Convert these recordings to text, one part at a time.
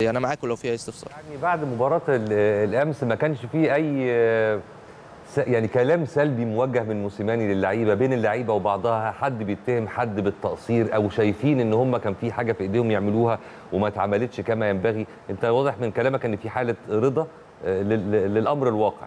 انا معاكم لو في اي استفسار. يعني بعد مباراه الامس ما كانش فيه اي يعني كلام سلبي موجه من موسيماني للعيبه، بين اللعيبه وبعضها حد بيتهم حد بالتقصير او شايفين ان هم كان في حاجه في ايديهم يعملوها وما اتعملتش كما ينبغي؟ انت واضح من كلامك ان في حاله رضا للامر الواقع.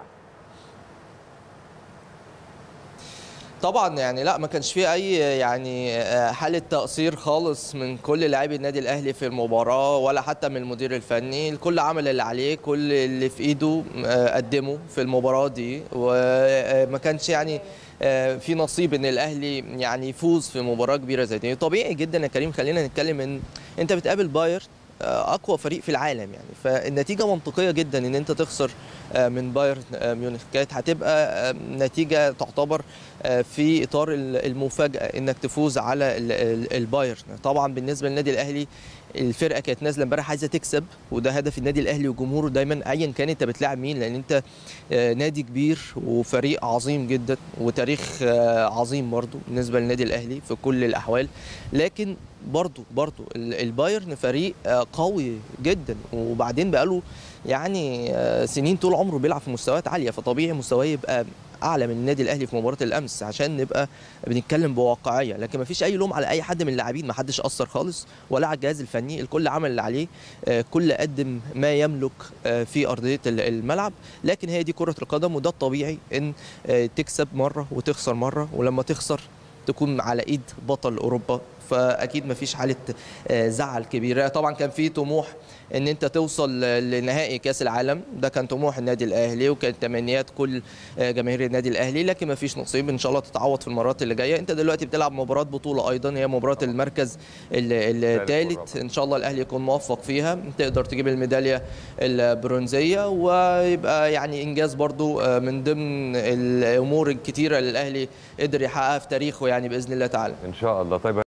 طبعا يعني لا، ما كانش فيه اي يعني حاله تقصير خالص من كل لاعبي النادي الاهلي في المباراه، ولا حتى من المدير الفني. الكل عمل اللي عليه، كل اللي في ايده قدمه في المباراه دي، وما كانش يعني في نصيب ان الاهلي يعني يفوز في مباراه كبيره زي دي. طبيعي جدا يا كريم، خلينا نتكلم ان انت بتقابل بايرن اقوى فريق في العالم يعني، فالنتيجه منطقيه جدا ان انت تخسر من بايرن ميونخ. كانت هتبقى نتيجه تعتبر في اطار المفاجاه انك تفوز على البايرن. طبعا بالنسبه للنادي الاهلي الفرقه كانت نازله امبارح عايزه تكسب، وده هدف النادي الاهلي وجمهوره دايما ايا كان انت بتلاعب مين، لان انت نادي كبير وفريق عظيم جدا وتاريخ عظيم برضو بالنسبه للنادي الاهلي في كل الاحوال. لكن برضو البايرن فريق قوي جدا، وبعدين بقاله يعني سنين طول عمره بيلعب في مستويات عاليه، فطبيعي مستواه يبقى اعلى من النادي الاهلي في مباراه الامس عشان نبقى بنتكلم بواقعيه. لكن ما فيش اي لوم على اي حد من اللاعبين، ما حدش قصر خالص ولا على الجهاز الفني، الكل عمل اللي عليه، كل قدم ما يملك في ارضيه الملعب. لكن هي دي كره القدم، وده الطبيعي ان تكسب مره وتخسر مره، ولما تخسر تكون على ايد بطل اوروبا، فاكيد ما فيش حاله زعل كبيره. طبعا كان في طموح ان انت توصل لنهائي كاس العالم، ده كان طموح النادي الاهلي وكانت تمنيات كل جماهير النادي الاهلي، لكن ما فيش نصيب. ان شاء الله تتعوض في المرات اللي جايه. انت دلوقتي بتلعب مباراه بطوله ايضا، هي مباراه المركز الثالث، ان شاء الله الاهلي يكون موفق فيها، تقدر تجيب الميداليه البرونزيه، ويبقى يعني انجاز برضو من ضمن الامور الكتيره اللي الاهلي قدر يحققها في تاريخه يعني باذن الله تعالى. ان شاء الله. طيب